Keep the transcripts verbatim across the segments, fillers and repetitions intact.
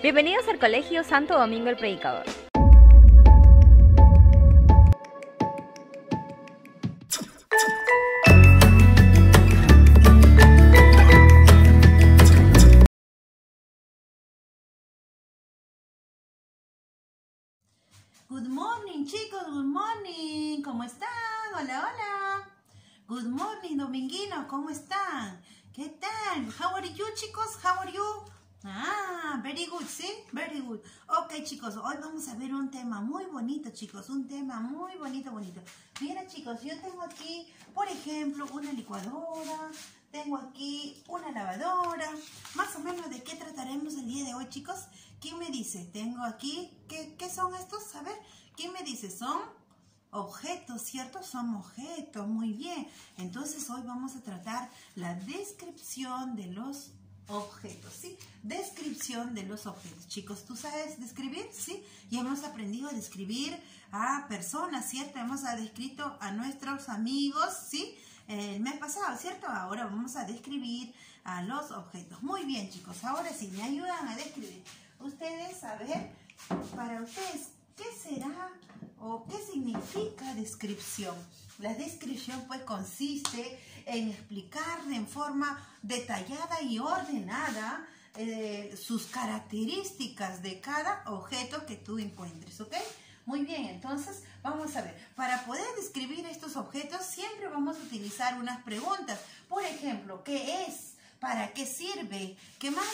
Bienvenidos al Colegio Santo Domingo el Predicador. Good morning, chicos, good morning. ¿Cómo están? Hola, hola. Good morning, dominguinos, ¿cómo están? ¿Qué tal? How are you, chicos? How are you? Ah, very good, ¿sí? Very good. Ok, chicos, hoy vamos a ver un tema muy bonito, chicos. Un tema muy bonito, bonito. Mira, chicos, yo tengo aquí, por ejemplo, una licuadora. Tengo aquí una lavadora. Más o menos, ¿de qué trataremos el día de hoy, chicos? ¿Quién me dice? Tengo aquí, ¿qué, qué son estos? A ver, ¿quién me dice? Son objetos, ¿cierto? Son objetos, muy bien. Entonces, hoy vamos a tratar la descripción de los objetos, ¿sí? Descripción de los objetos. Chicos, ¿tú sabes describir? ¿Sí? Y hemos aprendido a describir a personas, ¿cierto? Hemos descrito a nuestros amigos, ¿sí? El mes pasado, ¿cierto? Ahora vamos a describir a los objetos. Muy bien, chicos. Ahora sí, me ayudan a describir. Ustedes, a ver, para ustedes, ¿qué será o qué significa descripción? La descripción, pues, consiste en explicar en forma detallada y ordenada eh, sus características de cada objeto que tú encuentres, ¿ok? Muy bien, entonces vamos a ver. Para poder describir estos objetos siempre vamos a utilizar unas preguntas. Por ejemplo, ¿qué es? ¿Para qué sirve? ¿Qué más?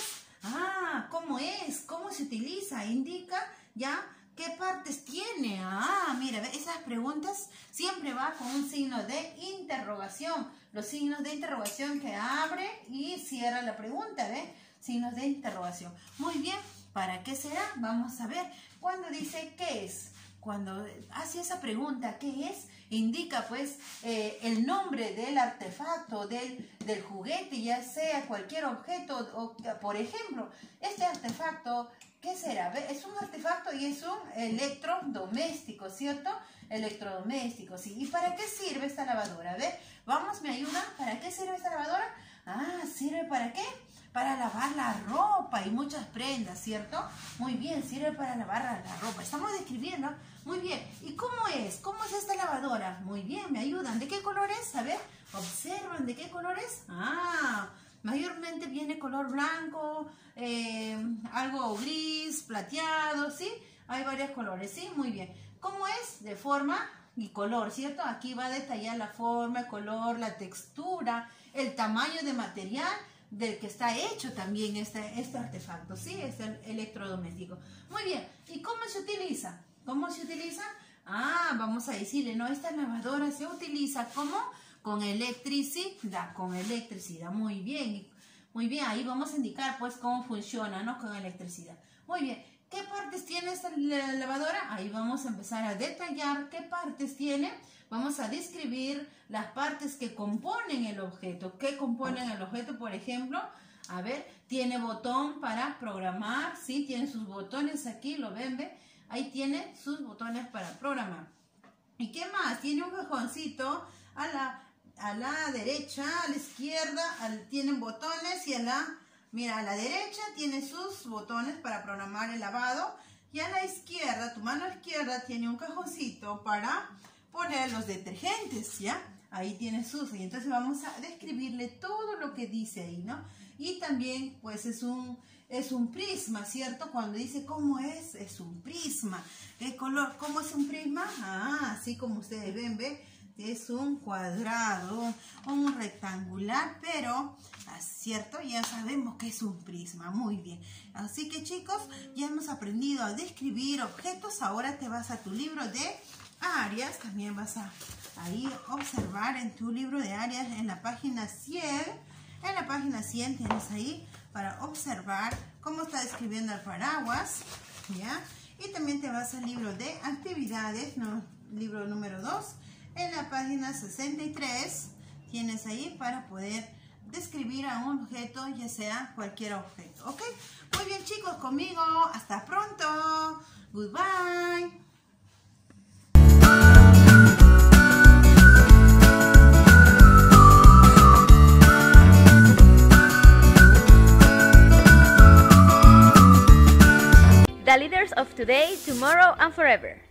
Ah, ¿cómo es? ¿Cómo se utiliza? Indica, ¿ya? ¿Qué partes tiene? Ah, mira, esas preguntas siempre va con un signo de interrogación. Los signos de interrogación que abre y cierra la pregunta, ¿ve? Signos de interrogación. Muy bien, ¿para qué será? Vamos a ver. Cuando dice ¿qué es? Cuando hace esa pregunta, ¿qué es? Indica, pues, eh, el nombre del artefacto, del, del juguete, ya sea cualquier objeto. O, por ejemplo, este artefacto, ¿qué será? Es un artefacto y es un electrodoméstico, ¿cierto? Electrodoméstico, sí. ¿Y para qué sirve esta lavadora? A ver, vamos, ¿me ayudan? ¿Para qué sirve esta lavadora? Ah, ¿sirve para qué? Para lavar la ropa y muchas prendas, ¿cierto? Muy bien, sirve para lavar la ropa. Estamos describiendo. Muy bien. ¿Y cómo es? ¿Cómo es esta lavadora? Muy bien, ¿me ayudan? ¿De qué color es? A ver, observan, ¿de qué color es? Ah, mayormente viene color blanco, eh, algo gris, plateado, ¿sí? Hay varios colores, ¿sí? Muy bien. ¿Cómo es? De forma y color, ¿cierto? Aquí va a detallar la forma, el color, la textura, el tamaño de material del que está hecho también este, este artefacto, ¿sí? Este electrodoméstico. Muy bien. ¿Y cómo se utiliza? ¿Cómo se utiliza? Ah, vamos a decirle, ¿no? Esta lavadora se utiliza ¿cómo? Con electricidad, con electricidad. Muy bien. Muy bien, ahí vamos a indicar, pues, cómo funciona, ¿no? Con electricidad. Muy bien. ¿Qué partes tiene esta lavadora? Ahí vamos a empezar a detallar qué partes tiene. Vamos a describir las partes que componen el objeto. ¿Qué componen el objeto? Por ejemplo, a ver, tiene botón para programar, ¿sí? Tiene sus botones aquí, ¿lo ven? ¿Ve? Ahí tiene sus botones para programar. ¿Y qué más? Tiene un cajoncito a la, a la derecha, a la izquierda, al, tienen botones y a la, mira, a la derecha tiene sus botones para programar el lavado y a la izquierda, tu mano izquierda tiene un cajoncito para poner los detergentes, ¿ya? Ahí tiene sus, y entonces vamos a describirle todo lo que dice ahí, ¿no? Y también, pues, es un, es un prisma, ¿cierto? Cuando dice cómo es, es un prisma. ¿Qué color? ¿Cómo es un prisma? Ah, así como ustedes ven, ¿ve? Es un cuadrado, un rectangular, pero, ¿cierto? Ya sabemos que es un prisma. Muy bien. Así que, chicos, ya hemos aprendido a describir objetos. Ahora te vas a tu libro de áreas, también vas a ahí observar en tu libro de áreas en la página cien, en la página cien tienes ahí para observar cómo está describiendo el paraguas, ¿ya? Y también te vas al libro de actividades, ¿no? Libro número dos, en la página sesenta y tres tienes ahí para poder describir a un objeto, ya sea cualquier objeto, ¿ok? Muy bien, chicos, conmigo, hasta pronto, goodbye. The leaders of today, tomorrow, and forever.